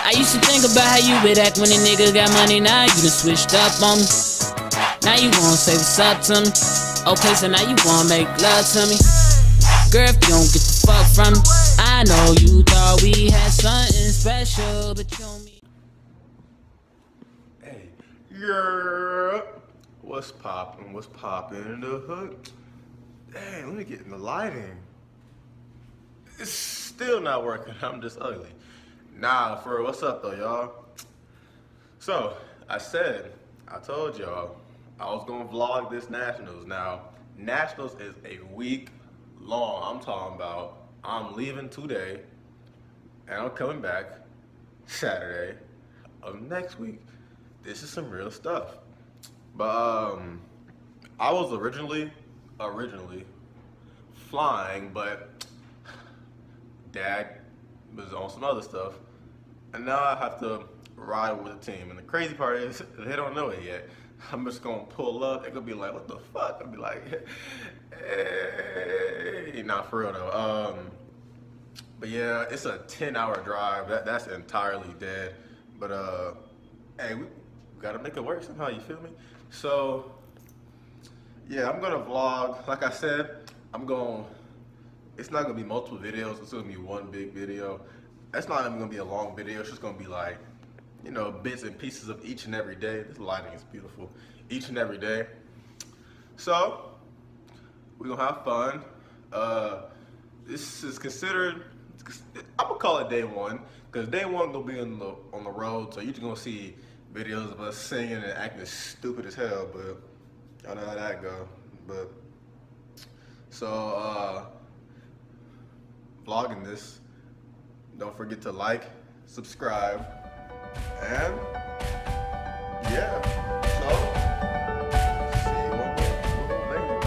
I used to think about how you would act when a nigga got money. Now you done switched up on me. Now you wanna say what's up to me. Okay, so now you wanna make love to me. Girl, if you don't get the fuck from me, I know you thought we had something special, but you don't mean. Hey, yeah. What's poppin'? What's poppin' in the hood? Dang, let me get in the lighting. It's still not working. I'm just ugly. Nah, for real, what's up though, y'all? So, I told y'all I was gonna vlog this Nationals. Now, Nationals is a week long. I'm talking about I'm leaving today and I'm coming back Saturday of next week. This is some real stuff. But I was originally flying, but Dad was on some other stuff, and now I have to ride with the team. And the crazy part is they don't know it yet. I'm just gonna pull up. They're gonna be like, "What the fuck?" I'll be like, "Hey," not for real though. But yeah, it's a 10-hour drive. That's entirely dead. But hey, we gotta make it work somehow. You feel me? So yeah, I'm gonna vlog. Like I said, it's not gonna be multiple videos. It's gonna be one big video. That's not even gonna be a long video. It's just gonna be like, you know, bits and pieces of each and every day. This lighting is beautiful. Each and every day. So we're gonna have fun. This is considered, I'm gonna call it day one, because day one gonna be on the road. So you're just gonna see videos of us singing and acting stupid as hell, but y'all know how that go. But so vlogging this, don't forget to like, subscribe, and yeah, so see you on later.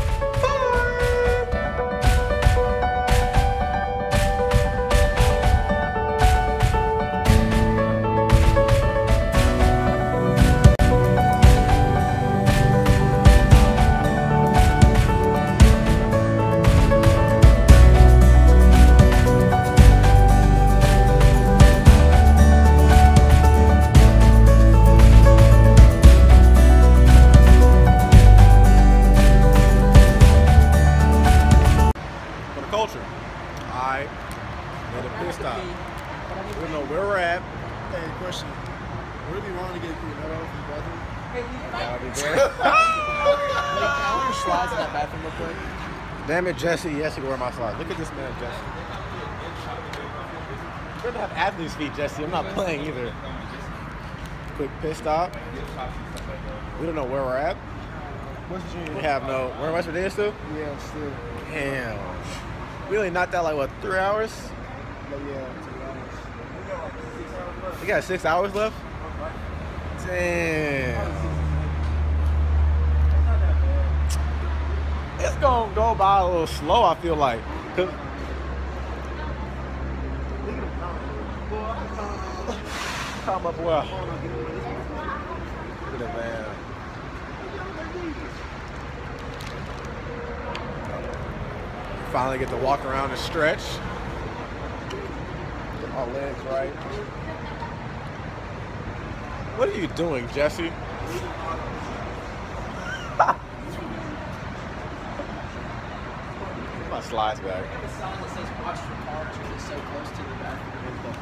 Culture. Alright. Made a pit stop. We don't know where we're at. Hey, question. Would it be wrong to get a quick nut off in the bathroom? That'll be good. I want your slides in that bathroom real quick. Damn it, Jesse. Yes, you wear my slides. Look at this man, Jesse. You're gonna have athlete's feet, Jesse. I'm not playing either. Quick pit stop. We don't know where we're at. West Virginia. We have no. We're in West Virginia still? Yeah, still. Damn. We only knocked out like what, 3 hours? But yeah, 2 hours. We got 6 hours left? Damn. It's gonna go by a little slow, I feel like. Come up well. Look at that man. Finally get to walk around and stretch. Get my legs right. What are you doing, Jesse? My slides back. The sign that says watch for cars because it's so close to the bathroom.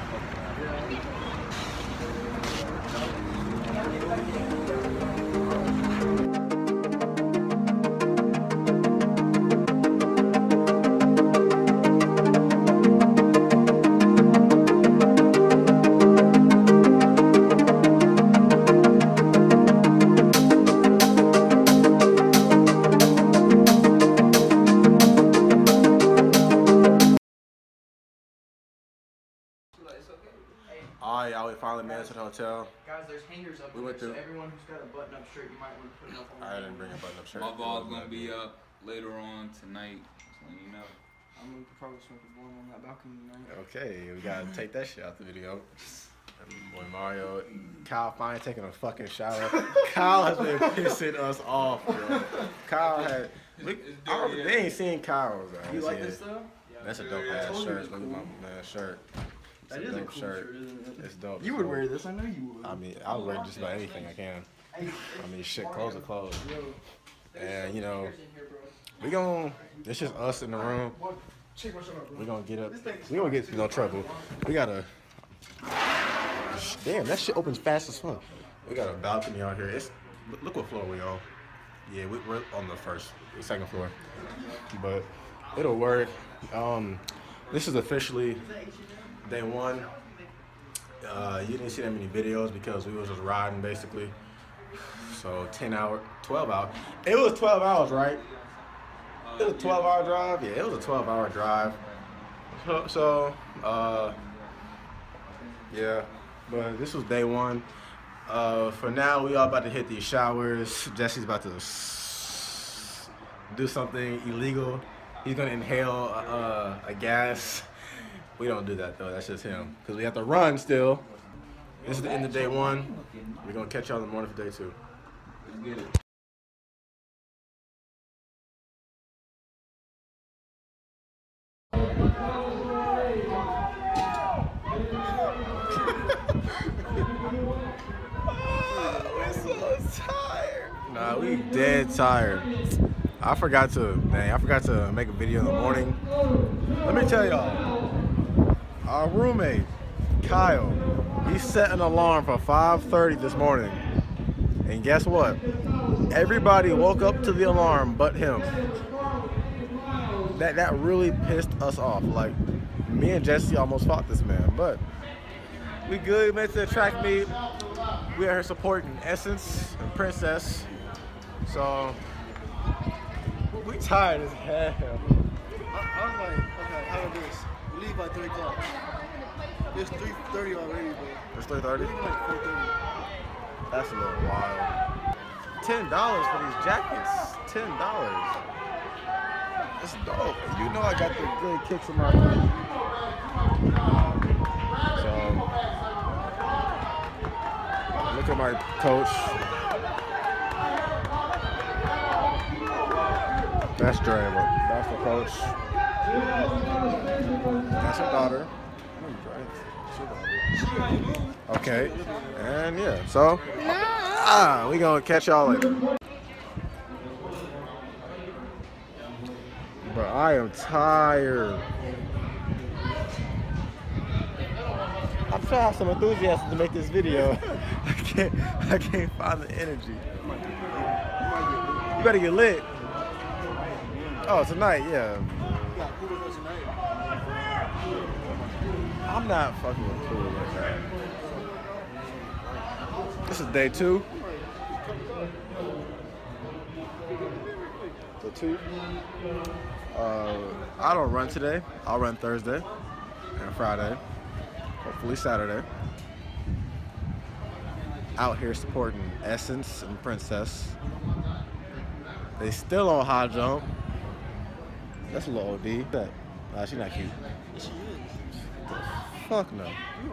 Alright, y'all, we finally made it to the hotel. Guys, there's hangers up We went there, so through. everyone who's got a button-up shirt, you might want to put it up on. I didn't bring a button-up shirt. My vlog's gonna be up later on tonight, so you know. I'm gonna probably smoke a blunt on that balcony tonight. Okay, we gotta take that shit out the video. Boy Mario, Kyle finally taking a fucking shower. Kyle has been pissing us off, bro. Kyle had. They ain't seen Kyle's. You like this though? That's a dope ass shirt. Look at my man's shirt. It's That a is a dope cool shirt. shirt, isn't it? It's dope. You would wear this, I know you would. I mean, I'll wear just about anything I can. I mean, shit, clothes are clothes. And, you know, it's just us in the room. We're gonna get up. We don't get into no trouble. We gotta. Damn, that shit opens fast as fuck. We got a balcony out here. Look what floor we on. Yeah, we're on the second floor. But it'll work. This is officially day one. You didn't see that many videos because we was just riding basically. So 12 hours. It was 12 hours, right? It was a 12-hour drive. Yeah, it was a 12-hour drive. Yeah. But this was day one. For now, we all about to hit these showers. Jesse's about to do something illegal. He's gonna inhale a gas. We don't do that though. That's just him. Cause we have to run still. This is the end of day one. We're gonna catch y'all in the morning for day two. Let's get it. We're so tired. Nah, we dead tired. I forgot to make a video in the morning. Let me tell y'all, our roommate, Kyle, he set an alarm for 5:30 this morning. And guess what? Everybody woke up to the alarm but him. That really pissed us off. Like, me and Jesse almost fought this man, but we good. Made it to the track meet. We are here supporting Essence and Princess. So we tired as hell. I was like, okay, how about this? We leave by 3 o'clock. It's 3:30 already, bro. It's 3:30. We leave like 4:30. That's a little wild. $10 for these jackets. $10. It's dope. You know I got the good kicks in my feet. So look at my coach. That's Dre. That's the coach. That's her daughter. Okay. And yeah, so we gonna catch y'all later. Bro, I am tired. I'm trying to have some enthusiasm to make this video. I can't find the energy. You better get lit. Oh, tonight, yeah. I'm not fucking with pool like that. This is day 2. So 2. I don't run today. I'll run Thursday and Friday. Hopefully Saturday. Out here supporting Essence and Princess. They still on high jump. That's a little OD. Nah, she's not cute. She is. Fuck no.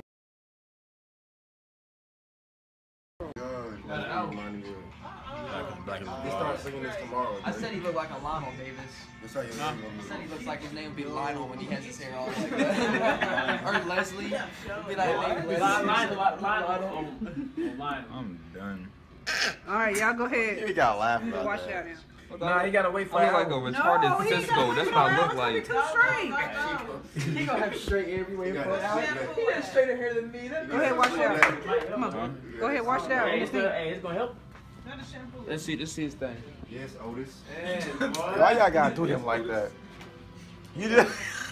They start singing this tomorrow. I said he looked like a Lionel Davis. That's how you I said he looks like his name would be Lionel when he has his hair all like that. Or Leslie. It'd be like Lionel. I'm done. Alright, y'all go ahead. You gotta laugh You about wash that. out now. Nah, you gotta wait for I look like a retarded Cisco. That's what I look like. Too straight. He gonna have straight hair everywhere. He has straighter hair than me. Go ahead, wash it out. Come on. Go ahead, wash it out. Hey, it's gonna help. Let's see his thing. Yes, Otis. Why y'all gotta do him like that? You just.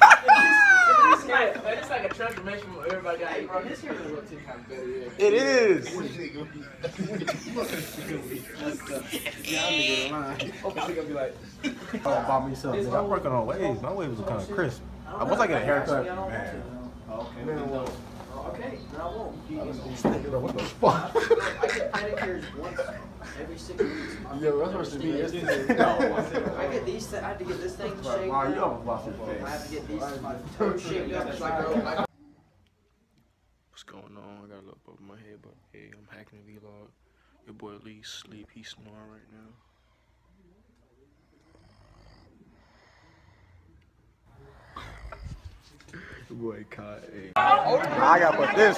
It's like a transformation from everybody got. Hey, bro, his hair would look kind of better. Yeah. It is. Hopefully, gonna be like. Oh, buy me something. I'm working on waves. My waves are kind of crisp. Once I get a haircut, man. Okay, then I won't. What the fuck? I get pedicures once every 6 weeks. Yo, that's supposed to be yesterday. I get these. I have to get this thing shaved. Wow, you almost lost your I have face. to get these my toes shaved up. It's like What's going on? I got a little above my head, but hey, I'm hacking the vlog. Your boy Lee sleep. He's snoring right now. Boy, caught. I gotta put this.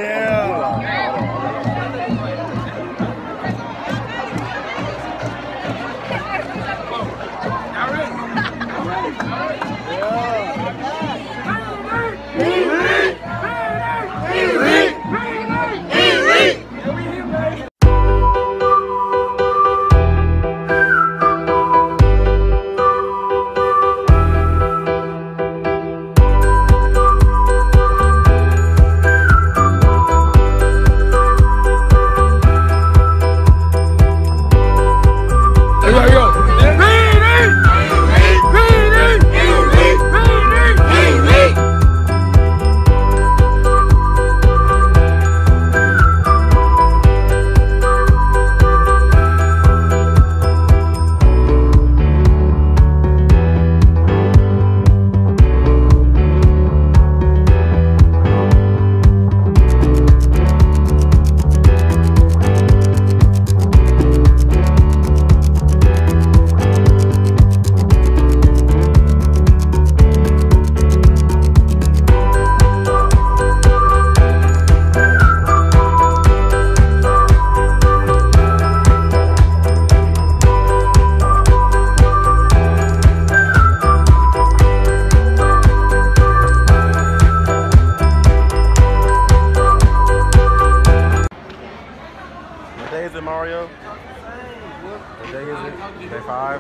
day is it, Mario? What day is it? Day 5?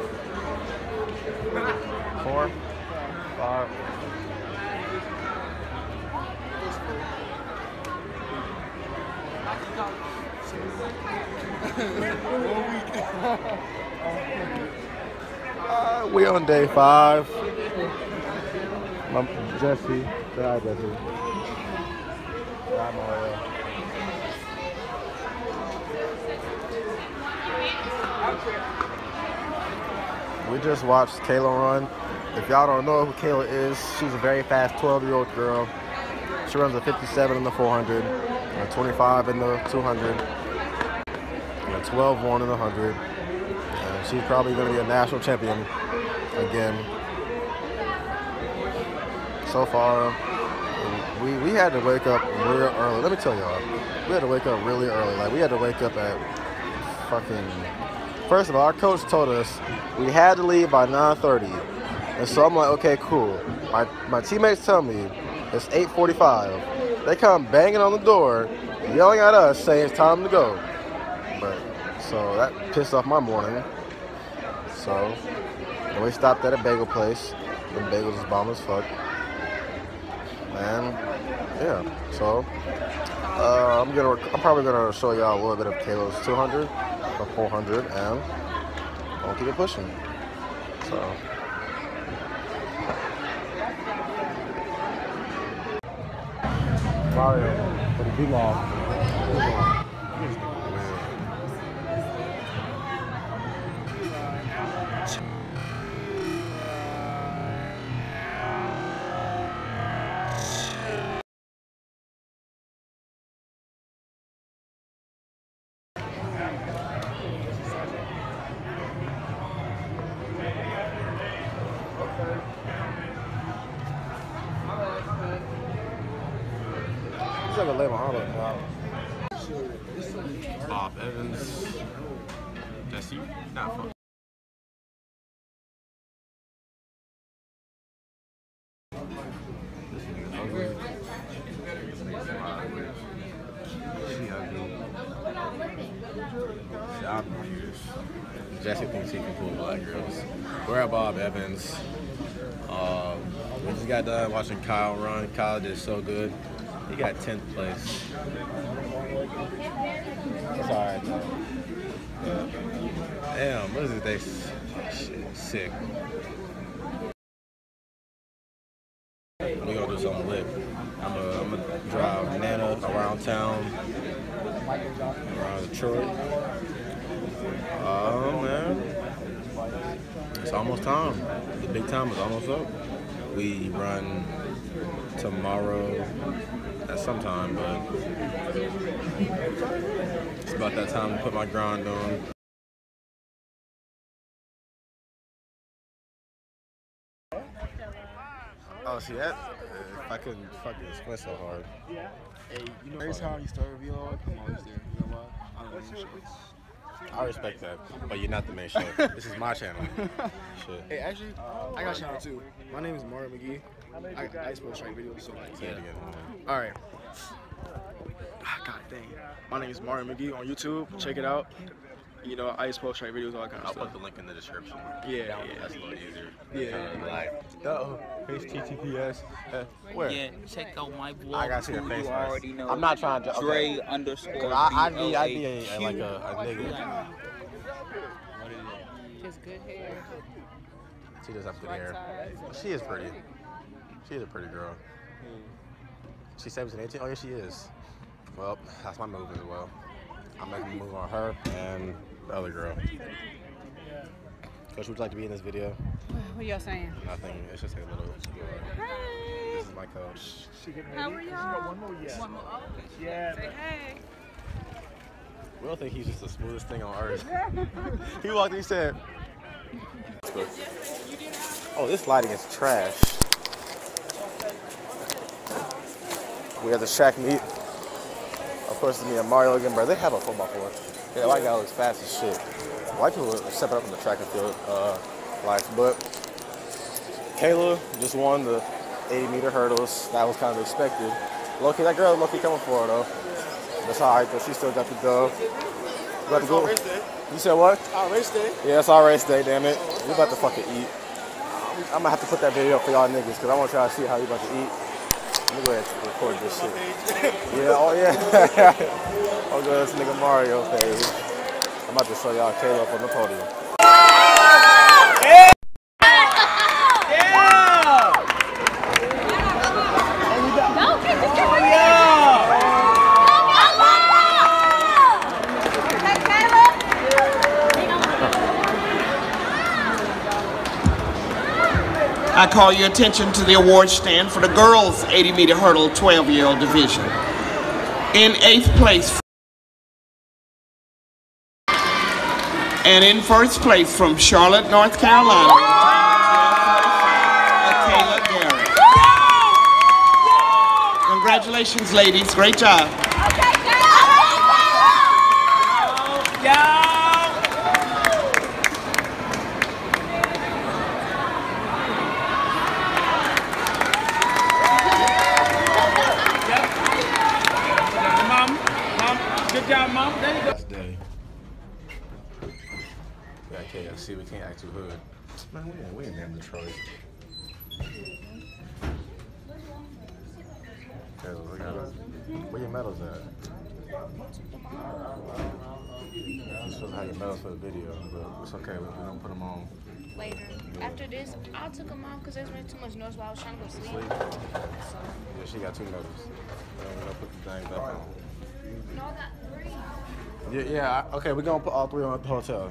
4? 5? We on day 5. Jesse. Say hi, Jesse. Hi, Mario. We just watched Kayla run. If y'all don't know who Kayla is, she's a very fast 12-year-old girl. She runs a 57 in the 400, a 25 in the 200, and a 12-1 in the 100. And she's probably going to be a national champion again. So far, we had to wake up real early. Let me tell y'all, we had to wake up really early. Like, we had to wake up at fucking... First of all, our coach told us we had to leave by 9:30. And so I'm like, okay, cool. My teammates tell me it's 8:45. They come banging on the door, yelling at us, saying it's time to go. But, so that pissed off my morning. So, and we stopped at a bagel place. The bagels is bomb as fuck. And, yeah, so, I'm probably gonna show y'all a little bit of Kayla's 200, or 400, and I'll keep it pushing. So. Mario for the vlog. Bob Evans. That's you? Not fun. This nigga ugly. She ugly. I'm confused. Jesse thinks he can pull black girls. We're at Bob Evans. We just got done watching Kyle run. Kyle did so good. He got 10th place. It's alright though. Damn, what is it? Shit, sick. We're gonna do something lit. I'm gonna drive Nana around town, around Detroit. Oh man, it's almost time. The big time is almost up. We run tomorrow at some time, but it's about that time to put my grind on. Oh, see that? I couldn't fucking squint so hard. Hey, you know every time you start a vlog, I'm always there. You know why? I don't know. I respect that, but you're not the main show. This is my channel. Shit. Hey, actually, I got a channel too. My name is Mario McGee. I just post straight videos, so like, Say it again. all right. God dang. My name is Mario McGee on YouTube. Check it out. You know, I just post straight videos, all that kind of I'll stuff. put the link in the description. Yeah. That's a little easier. Yeah. Like, HTTPS. Where? Yeah, check out my blog. I gotta see your too. face You first. already know. I'm not trying to. Dre underscore I be BLAQ. like a nigga. Just good hair. She does have good hair. She is pretty. She is a pretty girl. She's 17, 18. Oh yeah, she is. Well, that's my move as well. I'm making a move on her and the other girl. Coach, would you like to be in this video? What y'all saying? Nothing. It's just a little. Hey. This is my coach. How are y'all? One more. Yeah. Say hey. We don't think he's just the smoothest thing on earth. He walked in, he said, "Oh, this lighting is trash." We have the Shaq meet. Of course, it's me and Mario again, bro. They have a football court. Yeah, white guy looks fast as shit. White people are stepping up in the track and field life, but Kayla just won the 80-meter hurdles. That was kind of expected. Low-key, that girl low-key coming for her though. That's all right though. She still got the dub. About to go. You said what? Our race day. Yeah, it's our race day. Damn it. We about to fucking eat. I'm gonna have to put that video up for y'all niggas because I want y'all to see how we about to eat. Let me go ahead and record this shit. Yeah, oh yeah. Oh good, this nigga Mario page. I'm about to show y'all Caleb on the podium. I call your attention to the award stand for the girls 80-meter hurdle 12-year-old division. In 8th place and in 1st place from Charlotte, North Carolina, Kayla Garrett. Congratulations, ladies. Great job. Good job, Mom. There you go. Last day. Yeah, KFC, we can't act too hood. Man, we in damn Detroit. Where your medals at? You're supposed to have your medals for the video, but it's okay. We don't put them on. Later. After this, I took them off because there's been too much noise while I was trying to go to sleep. Yeah, she got 2 medals. We don't put the things back on. No, I got 3. Yeah, okay, we're gonna put all 3 on at the hotel.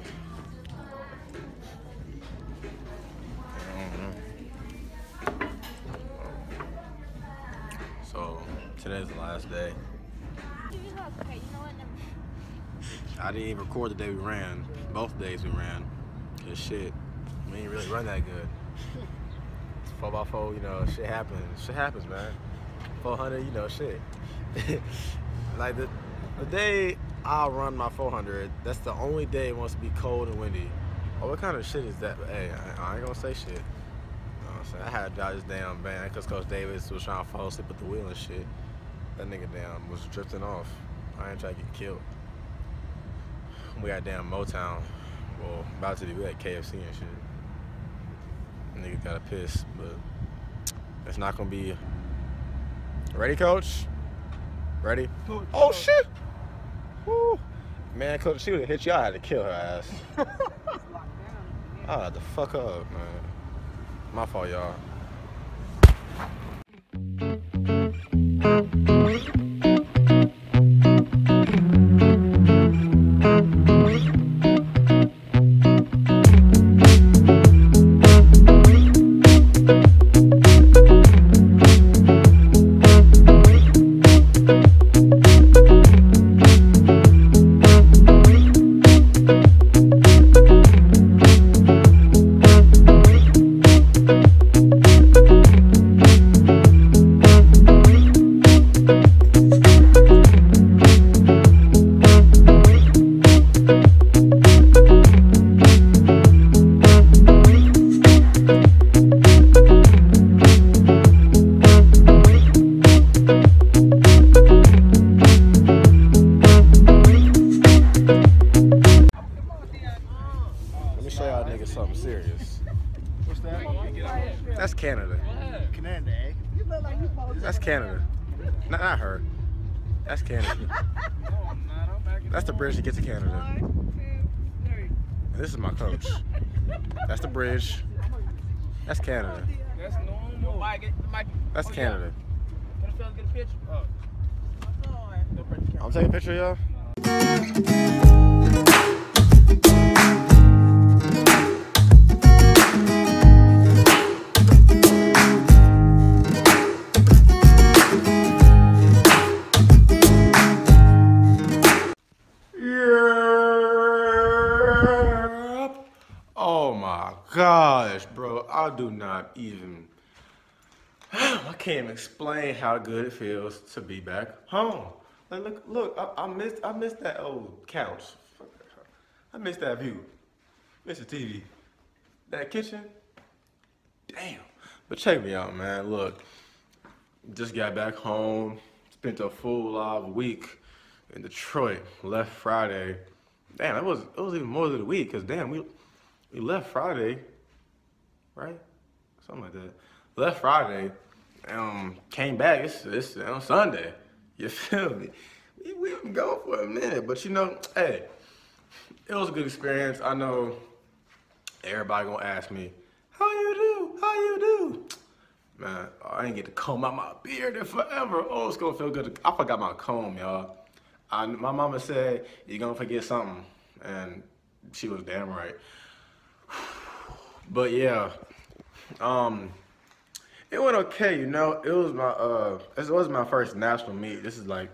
So, today's the last day. Okay, you know what? Never mind. I didn't even record the day we ran. Both days we ran. Cause shit, we ain't really run that good. 4x4, you know, shit happens. Shit happens, man. 400, you know, shit. Like the day I'll run my 400, that's the only day it wants to be cold and windy. Oh, what kind of shit is that? But hey, I ain't gonna say shit. You know what I'm saying? I had to drive this damn van because Coach Davis was trying to fall asleep at the wheel and shit. That nigga damn was drifting off. I ain't trying to get killed. We got damn Motown. Well, about to do that KFC and shit. Nigga got a piss, but it's not gonna be. Ready, Coach? Ready? Oh shit! Woo. Man, Coach, she would've hit you. I had to kill her ass. I had to fuck up, man. My fault, y'all. That's Canada. Not her. That's Canada. That's the bridge to get to Canada. This is my coach. That's the bridge. That's Canada. That's normal. That's Canada. Can the fellas get a picture? Oh. I'm taking a picture of y'all. Oh my gosh, bro. I do not even, I can't even explain how good it feels to be back home. Like, look, I missed that old couch. I missed that view. Missed the TV. That kitchen. Damn. But check me out, man. Look, just got back home. Spent a full live week in Detroit. Left Friday. Damn, it was even more than a week, cause damn, we left Friday, right? Something like that. Left Friday, came back. It's on Sunday. You feel me? We've been going for a minute, but you know, hey, it was a good experience. I know everybody gonna ask me, how you do? How you do? Man, I ain't get to comb out my beard in forever. Oh, it's gonna feel good. I forgot my comb, y'all. My mama said, you're gonna forget something, and she was damn right. But yeah, it went okay, you know. It was my first national meet. This is like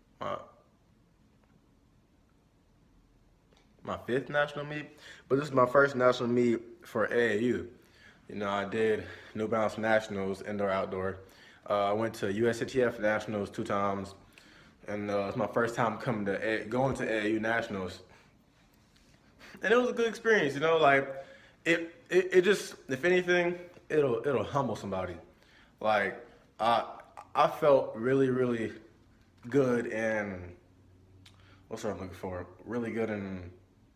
my fifth national meet, but this is my first national meet for AAU. You know, I did New Balance Nationals, indoor, outdoor. I went to USATF Nationals 2 times, and it's my first time going to AAU Nationals. And it was a good experience, you know, like, it just, if anything, it'll humble somebody. Like, I felt really, really good and, what's what I'm looking for? Really good and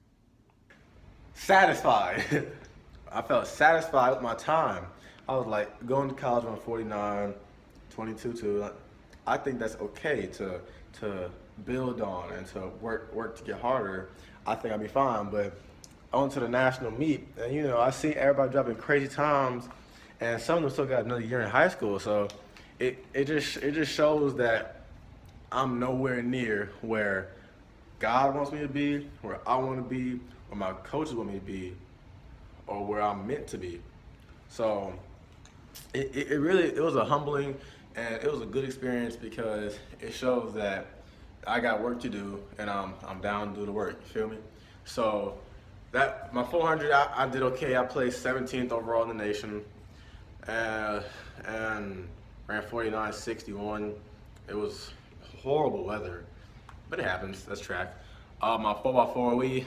satisfied. I felt satisfied with my time. I was like, going to college on 49, 22-2. I think that's okay to build on and to work to get harder. I think I'll be fine, but I went to the national meet, and you know, I see everybody dropping crazy times, and some of them still got another year in high school. So it just shows that I'm nowhere near where God wants me to be, where I want to be, where my coaches want me to be, or where I'm meant to be. So it was a humbling, and it was a good experience because it shows that I got work to do, and I'm down to do the work. You feel me? So that my 400, I did okay. I placed 17th overall in the nation, and ran 49.61. It was horrible weather, but it happens. That's track. My 4x4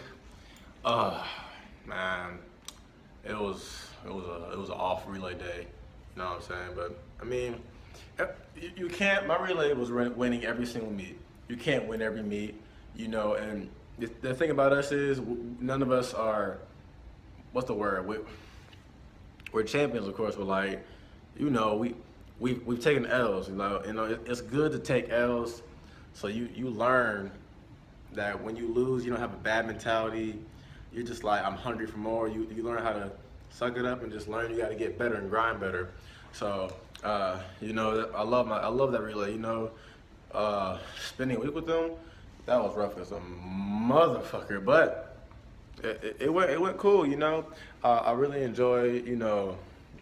man, it was an off relay day. You know what I'm saying? But I mean, you can't. My relay was winning every single meet. You can't win every meet, you know. And the thing about us is none of us are, what's the word? We're champions, of course. But like, you know, we've taken L's. You know, it's good to take L's, so you learn that when you lose, you don't have a bad mentality. You're just like, I'm hungry for more. You learn how to suck it up and just learn you got to get better and grind better. So you know, I love that relay. You know, spending a week with them, that was rough as a motherfucker, but it went cool. You know, I really enjoyed, you know,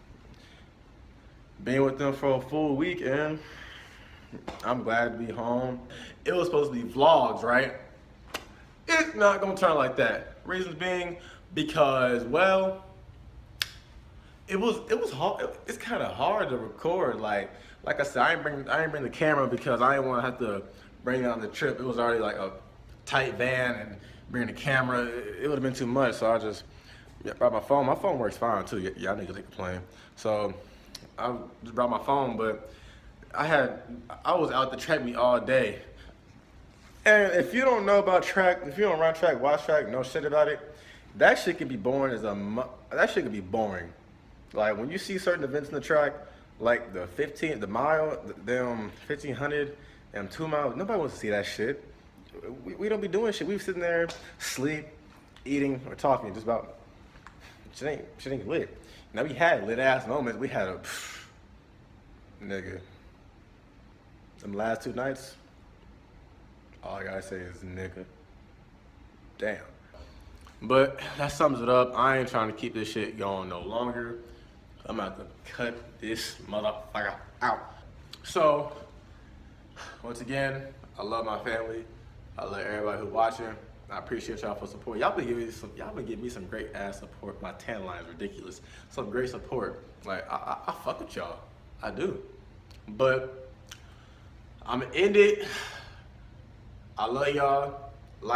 being with them for a full week, and I'm glad to be home. It was supposed to be vlogs, right? It's not gonna turn like that. Reasons being because, well, it was hard. It's kind of hard to record. Like I said, I didn't bring the camera because I didn't want to have to bring it on the trip. It was already like a tight van, and bring the camera, it would have been too much. So I just brought my phone. My phone works fine too. Y'all niggas ain't complaining. So I just brought my phone, but I was out the track meet all day. And if you don't know about track, if you don't run track, watch track, know shit about it, that shit can be boring that shit can be boring. Like when you see certain events in the track, like the 15, the mile, them 1,500, them 2 miles. Nobody wants to see that shit. We don't be doing shit. We be sitting there, sleep, eating, or talking. Just about shit ain't lit. Now we had lit ass moments. We had a nigga. Them last 2 nights. All I gotta say is nigga. Damn. But that sums it up. I ain't trying to keep this shit going no longer. I'm about to cut this motherfucker out. So, once again, I love my family. I love everybody who's watching. I appreciate y'all for support. Y'all been giving me some great ass support. My tan line is ridiculous. Some great support. Like I fuck with y'all. I do. But I'm gonna end it. I love y'all.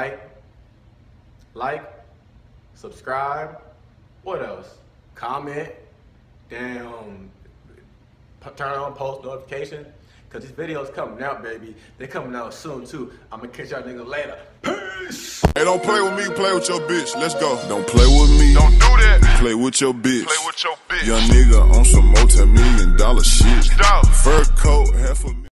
Like, subscribe. What else? Comment. Damn. Turn on post notification. Cause these videos coming out, baby. They coming out soon too. I'm gonna catch y'all niggas later. Peace. Hey, don't play with me, play with your bitch. Let's go. Don't play with me. Don't do that. Play with your bitch. Play with your bitch. Young nigga on some multi-million-dollar shit. Fur coat, half a